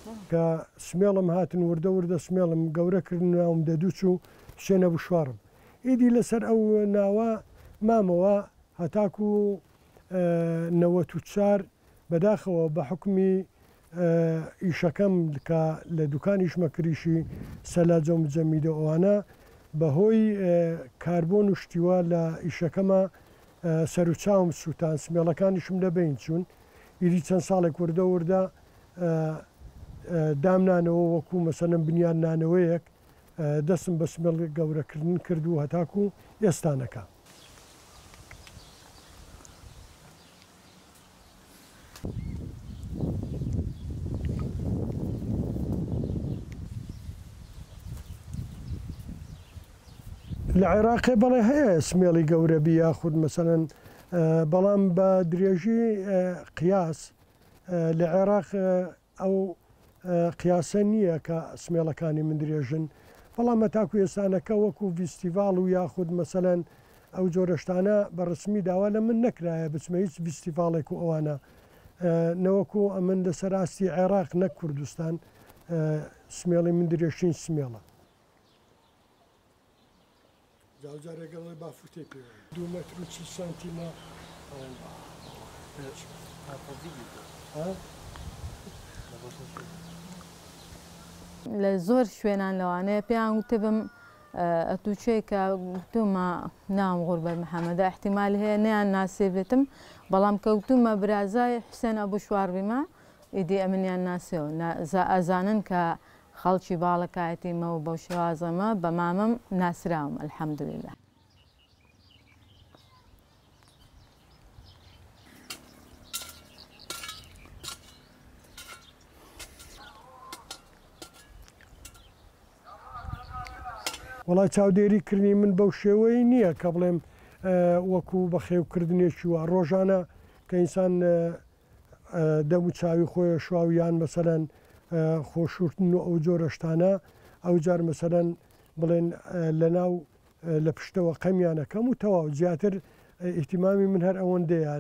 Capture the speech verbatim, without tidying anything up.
کە سمێڵم هاتن وردە وردە سمێڵم گەورەکردن ناوم دەدووچ و حوسێن ئەبوو شوارب. ئیدی لەسەر ئەو ناوە مامەوە هەتاکو نەوەت و چار بەداخەوە بە حکمی ئیشەکەم کە لە دوکانی شمەکریشی سەلاجە و مجەمیدە ئەوانە بەهۆی کاربۆن و شتیوە لە ئیشەکەمە سەرچاوم سووتان سمێڵەکانیشم لەبین چوون. ئیدی چەند ساڵێک وردە وردە دامنانەوە وەکو مەسەلەن بنیان نانەوەیەک دەستم بە سمێڵ گەورەکردن کرد و هەتاکو ئێستانەکە. لە عێراقێ بەڵێ هەیە سمێڵی گەورەبی یاخود مەسەلەن بەڵام بە درێژی قیاس لە عێراق ئەو قیاسە نییە کە سمێڵەکانی من درێژن، بەڵام هەتاکو ئێستانەکە وەکو فیستیڤاڵ و یاخود مەسەلەن ئەو جۆرەشتانە بە ڕسمی داوا لە من نەکرایە بچمە هیچ فیستیڤاڵێک و ئەوانە نەوەکو ئەمن لەسەر ئاستی عێراق نەک کوردستان سمێڵی من درێژین سمێڵە. جاوجارێگەڵی بافوتێ پێ دوو مەتر و چل سانتیمە لە زۆر شوێنان لەوانەیە پێیان وتبم ئەتوچێ کە گوتومە ناوم غوربەت محەممەدە احتیمالی هەیە نەیان ناسێبێتم، بەڵام کەوتومە برازای حوسێن ئەبوو شواڕبیمە ئیدی ئەمنیان ناسێەوە ئەزانن کە خەڵکی باڵەکایەتیمە و بەو شێوازەمە بە مامەم ناسراوم ئەلحەمدوللیلە. وڵای چاودێریکردنی من بەو شێوەی نییە کە بڵێم وەکو بە خێوکردنێکی وە ڕۆژانە کە ئینسان دەم و چاوی خۆی شواویان مەسەلەن خۆشورتن و ئەو جۆرەشتانە ئەو جار مەسەلەن بڵێن لە ناو لە پشتەوە قەمیانەکەم و تەواو زیاتر ئیحتیمامی من هەر ئەوەندەیان.